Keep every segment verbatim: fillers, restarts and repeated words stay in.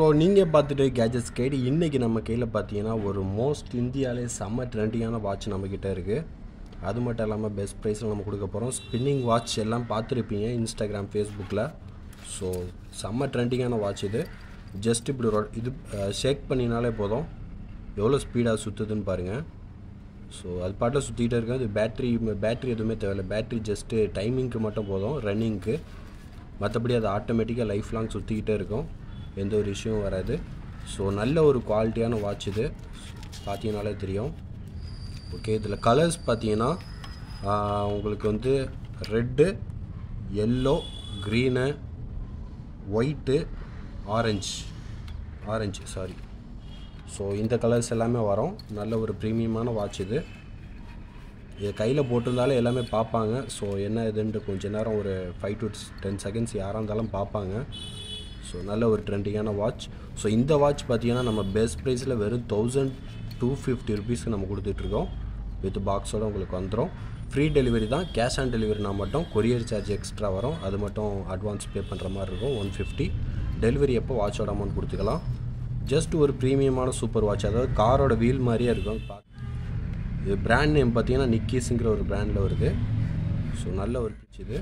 நீங்கள் பார்த்துட்டு gadgets guide இன்றைக்கி நம்ம கையில் பார்த்தீங்கன்னா ஒரு மோஸ்ட் இந்தியாவிலே செம்ம ட்ரெண்டிங்கான வாட்ச் நம்மக்கிட்ட இருக்குது. அது மட்டும் இல்லாமல் பெஸ்ட் ப்ரைஸில் நம்ம கொடுக்க போகிறோம். ஸ்பின்னிங் வாட்ச் எல்லாம் பார்த்துருப்பீங்க இன்ஸ்டாகிராம் ஃபேஸ்புக்கில். ஸோ செம்ம ட்ரெண்டிங்கான வாட்ச் இது. ஜஸ்ட் இப்படி ஒரு இது ஷேக் பண்ணினாலே போதும் எவ்வளோ ஸ்பீடாக சுற்றுதுன்னு பாருங்கள். ஸோ அது பாட்டில் சுற்றிக்கிட்டே இருக்குது. அது பேட்ரி பேட்ரி எதுவுமே தேவையில்லை. பேட்ரி ஜஸ்ட்டு டைமிங்க்கு மட்டும் போதும், ரன்னிங்க்கு. மற்றபடி அது ஆட்டோமேட்டிக்காக லைஃப் லாங் சுற்றிக்கிட்டே இருக்கும், எந்த ஒரு இஷ்யூவும் வராது. ஸோ நல்ல ஒரு குவாலிட்டியான வாட்ச் இது, பார்த்தீங்கனாலே தெரியும். ஓகே, இதில் கலர்ஸ் பார்த்தீங்கன்னா உங்களுக்கு வந்து red, yellow, green, white, orange orange sorry so இந்த கலர்ஸ் எல்லாமே வரும். நல்ல ஒரு ப்ரீமியமான வாட்ச் இது. இதை கையில் போட்டிருந்தாலே எல்லாமே பார்ப்பாங்க. ஸோ என்ன இதுன்ட்டு கொஞ்சம் நேரம் ஒரு ஃபைவ் டு டென் செகண்ட்ஸ் யாராக இருந்தாலும் பார்ப்பாங்க. ஸோ நல்ல ஒரு ட்ரெண்டிங்கான வாட்ச். ஸோ இந்த வாட்ச் பார்த்தீங்கன்னா நம்ம பெஸ்ட் ப்ரைஸில் வெறும் தௌசண்ட் டூ ஃபிஃப்டி ருபீஸ்க்கு நம்ம கொடுத்துட்ருக்கோம். வித் பாக்ஸோடு உங்களுக்கு வந்துடும். ஃப்ரீ டெலிவரி தான். கேஷ் ஆன் டெலிவரினா மட்டும் கொரியர் சார்ஜ் எக்ஸ்ட்ரா வரும். அது மட்டும் அட்வான்ஸ் பே பண்ணுற மாதிரி இருக்கும், ஒன் ஃபிஃப்டி. டெலிவரி எப்போ வாட்சோட அமௌண்ட் கொடுத்துக்கலாம். ஜஸ்ட் ஒரு ப்ரீமியமான சூப்பர் வாட்ச், அதாவது காரோட வீல் மாதிரியே இருக்கும். இது பிராண்ட் நேம் பார்த்தீங்கன்னா நிக்கீஸுங்கிற ஒரு பிராண்டில் வருது. ஸோ நல்ல ஒரு பிச் இது.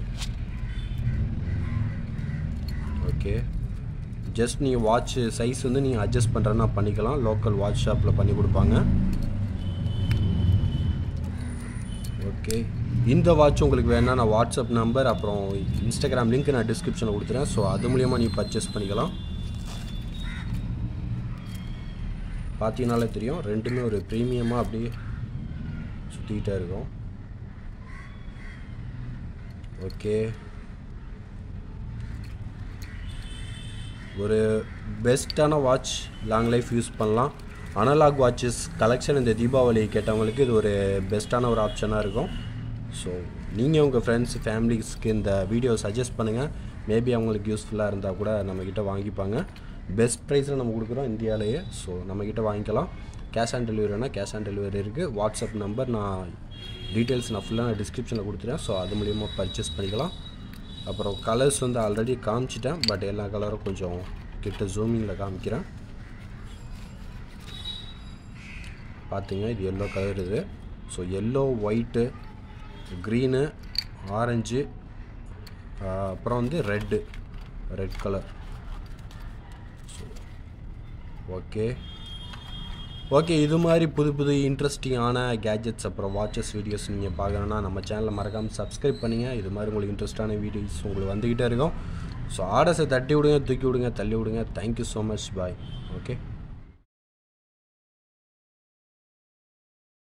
ஓகே, ஜஸ்ட் நீங்கள் வாட்ச் சைஸ் வந்து நீங்கள் அட்ஜஸ்ட் பண்ணுறதுனா பண்ணிக்கலாம். லோக்கல் வாட்ச் ஷாப்பில் பண்ணி கொடுப்பாங்க. ஓகே, இந்த வாட்ச் உங்களுக்கு வேணால் நான் வாட்ஸ்அப் நம்பர் அப்புறம் இன்ஸ்டாகிராம் லிங்க் நான் டிஸ்கிரிப்ஷனில் கொடுத்துறேன். ஸோ அது மூலிமா நீங்கள் பர்ச்சேஸ் பண்ணிக்கலாம். பார்த்தீங்கனாலே தெரியும், ரெண்டுமே ஒரு ப்ரீமியமாக அப்படியே சுற்றிக்கிட்டே இருக்கும். ஓகே, ஒரு பெஸ்ட்டான வாட்ச், லாங் லைஃப் யூஸ் பண்ணலாம். அனலாக் வாட்சஸ் கலெக்ஷன் இந்த தீபாவளி கேட்டவங்களுக்கு இது ஒரு பெஸ்ட்டான ஒரு ஆப்ஷனாக இருக்கும். ஸோ நீங்கள் உங்கள் ஃப்ரெண்ட்ஸ் ஃபேமிலிஸ்க்கு இந்த வீடியோ சஜஸ்ட் பண்ணுங்கள். மேபி அவங்களுக்கு யூஸ்ஃபுல்லாக இருந்தால் கூட நம்மக்கிட்ட வாங்கிப்பாங்க. பெஸ்ட் ப்ரைஸில் நம்ம கொடுக்குறோம் இந்தியாவிலேயே. ஸோ நம்மக்கிட்ட வாங்கிக்கலாம். கேஷ் ஆன் டெலிவரினா கேஷ் ஆன் டெலிவரி இருக்குது. வாட்ஸ்அப் நம்பர் நான் டீட்டெயில்ஸ் நான் ஃபுல்லாக நான் டிஸ்கிரிப்ஷனில் கொடுத்துட்டேன். ஸோ அது மூலிமா பர்ச்சேஸ் பண்ணிக்கலாம். அப்புறம் கலர்ஸ் வந்து ஆல்ரெடி காமிச்சிட்டேன், பட் எல்லா கலரும் கொஞ்சம் கிட்ட ஜூமிங்கில் காமிக்கிறேன். பார்த்தீங்க, இது எல்லோ கலர் இது. So yellow, white, green, orange, அப்புறம் வந்து red, red colour. So okay okay இது மாதிரி புது புது இன்ட்ரெஸ்டிங்கான கேஜெட்ஸ் அப்புறம் வாட்சஸ் வீடியோஸ் நீங்கள் பார்க்கணுன்னா நம்ம சேனலில் மறக்காமல் சப்ஸ்கிரைப் பண்ணுங்கள். இது மாதிரி உங்களுக்கு இன்ட்ரெஸ்டான வீடியோஸ் உங்களுக்கு வந்துக்கிட்டே இருக்கும். ஸோ ஆர்டர்ஸை தட்டி விடுங்க, தூக்கி விடுங்க, தள்ளி விடுங்க. Thank you so much. Bye. Okay.